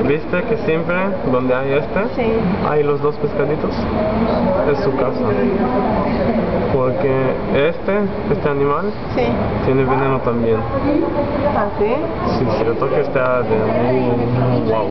¿Viste que siempre donde hay Sí. hay los dos pescaditos? Es su casa. Porque este animal Sí. tiene veneno también. ¿Ah, sí? Si le toca está de wow.